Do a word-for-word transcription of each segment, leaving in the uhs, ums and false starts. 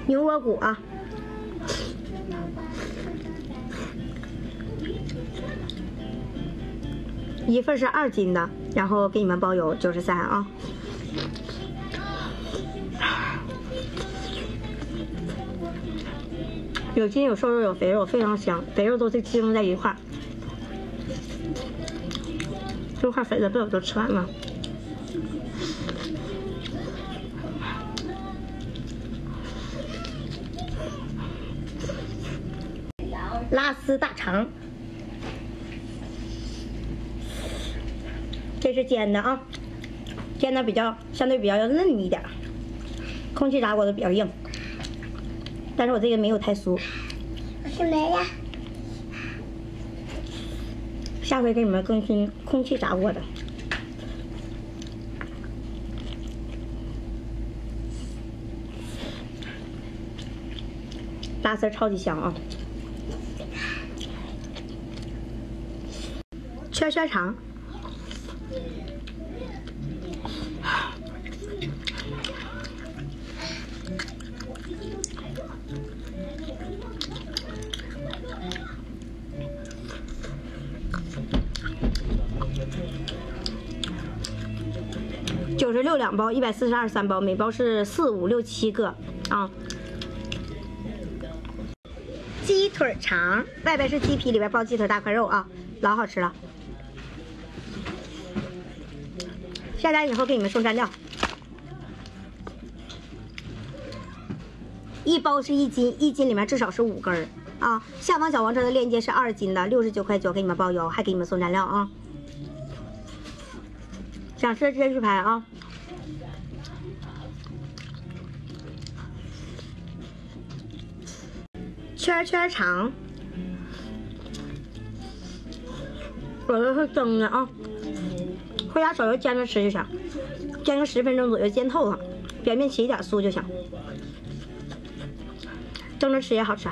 牛窝骨啊，一份是二斤的，然后给你们包邮九十三啊。有筋有瘦肉有肥肉，非常香，肥肉都是集中在一块儿。这块肥的被我都吃完了。拉丝大肠，这是煎的啊，煎的比较相对比较嫩一点，空气炸锅的比较硬，但是我这个没有太酥。 我是没了。 下回给你们更新空气炸锅的。拉丝超级香啊！圈圈肠，九十六两包，一百四十二三包，每包是四五六七个啊。鸡腿肠，外边是鸡皮，里边包鸡腿大块肉啊，老好吃了。下单以后给你们送蘸料，一包是一斤，一斤里面至少是五根儿啊。下方小黄车的链接是二斤的，六十九块九给你们包邮，还给你们送蘸料啊。想吃的直接去拍啊。圈圈肠，我这是蒸的啊，回家手油煎着吃就行，煎个十分钟左右，煎透了，表面起一点酥就行。蒸着吃也好吃。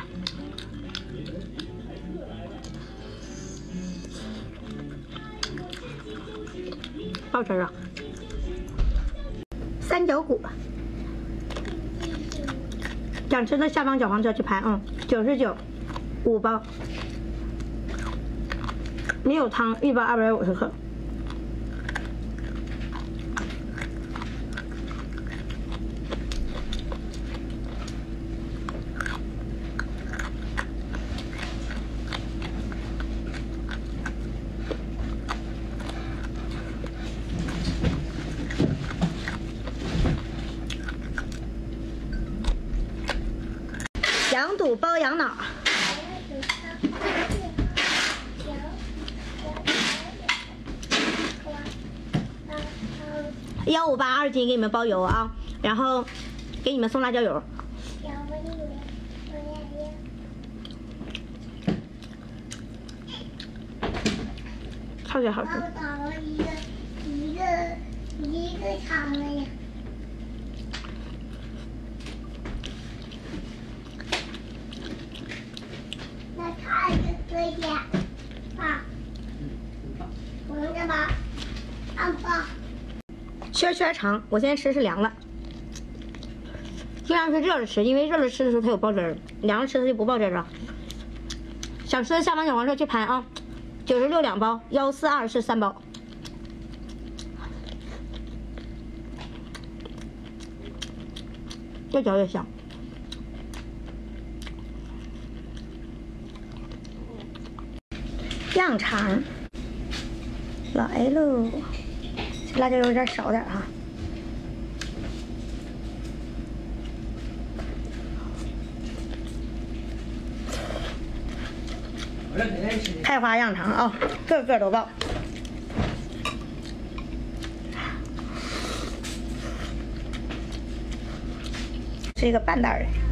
好吃啊！三角骨，想吃的下方小黄车去拍啊，九十九，五包，没有汤，一包二百五十克。羊肚包羊脑，幺五八二斤给你们包邮啊，然后给你们送辣椒油。超级好吃。 打了一个一个一个肠了呀。那看着可以啊，闻着吧，看吧。 圈圈肠，我现在吃是凉了，尽量是热着吃，因为热着吃的时候它有爆汁儿，凉着吃它就不爆汁儿了。想吃的下方小黄车去拍啊，九十六两包，幺四二是三包。越嚼越香。羊肠来喽，这辣椒油有点少点哈。开花羊肠啊，个个都爆。是一个半袋的。